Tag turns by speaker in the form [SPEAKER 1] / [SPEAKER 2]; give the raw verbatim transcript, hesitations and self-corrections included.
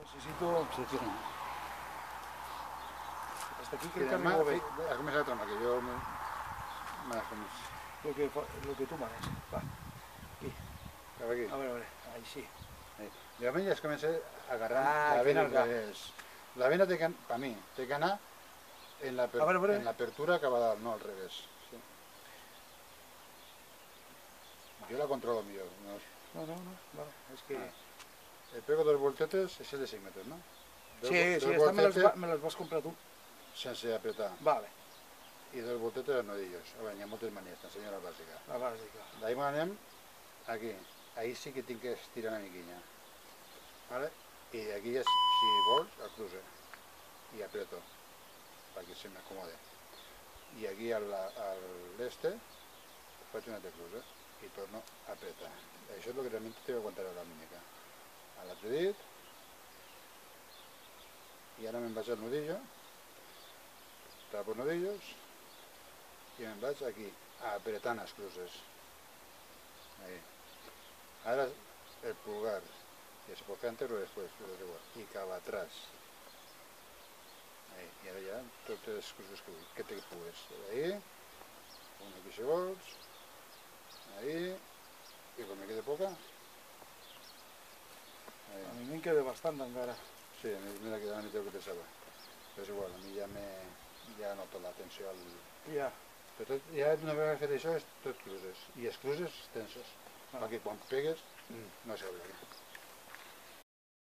[SPEAKER 1] Necessito...
[SPEAKER 2] Sí, tira.
[SPEAKER 1] Hasta aquí
[SPEAKER 2] I
[SPEAKER 1] crec que
[SPEAKER 2] demà,
[SPEAKER 1] arribo bé.
[SPEAKER 2] ha començat a trama, que jo me... me la començo.
[SPEAKER 1] Lo que, fa- lo que tu manes. Va, aquí.
[SPEAKER 2] Cap aquí.
[SPEAKER 1] A veure, a veure. Ahí sí.
[SPEAKER 2] Ahí. Llavors ja es comença a agarrar
[SPEAKER 1] Ah,
[SPEAKER 2] la
[SPEAKER 1] aquí
[SPEAKER 2] vena al
[SPEAKER 1] vinga.
[SPEAKER 2] revés. La vena, té que, per mi, té que anar en l'aper-
[SPEAKER 1] A veure, a veure.
[SPEAKER 2] en l'apertura que va dalt, no al revés. Sí. Jo la controlo millor. No?
[SPEAKER 1] No, no, no. Vale. És que...
[SPEAKER 2] Ah. El pego dos voltetes, és el de cinc metres, no? Dos,
[SPEAKER 1] Sí,
[SPEAKER 2] dos
[SPEAKER 1] sí, estas me las,
[SPEAKER 2] voltetes
[SPEAKER 1] va- me las vas comprar tu.
[SPEAKER 2] sense apretar.
[SPEAKER 1] Vale.
[SPEAKER 2] I dos voltetes als nodillos. A veure, hi ha moltes maneres, t'ensenyo la bàsica.
[SPEAKER 1] La bàsica.
[SPEAKER 2] D'ahí me anem aquí. Ahí sí que tinc que estirar una miquilla. ¿Vale? I aquí ja, si vols, el cruce. I aprieto, perquè se m'acomode. I aquí a l'este faig un altre cruce i torno a apretar. Això és el que realment té que aguantar la mímica. A l'altre dit. I ara me'n vaig al nudillo. Tapo els nudillos. I me'n vaig aquí, apretant els cruces. Ahí. Ara el pulgar, que se pot fer antes o després, però és igual. I cap atrás. Ahí. I ara ja tots els cruces que vull, que te pugues. Ahí, un aquí si vols. Ahí. I com me quede poca. Ahí.
[SPEAKER 1] A mi me'n queda bastant encara.
[SPEAKER 2] Sí, a mi me queda una mica el que pensava. Però és igual, a mi ja me... ja noto la tensió al...
[SPEAKER 1] Ja.
[SPEAKER 2] Però tot, ja una vegada fet això és tot cruces. I els cruces tensos.
[SPEAKER 1] Ah.
[SPEAKER 2] Perquè quan pegues no s'obre.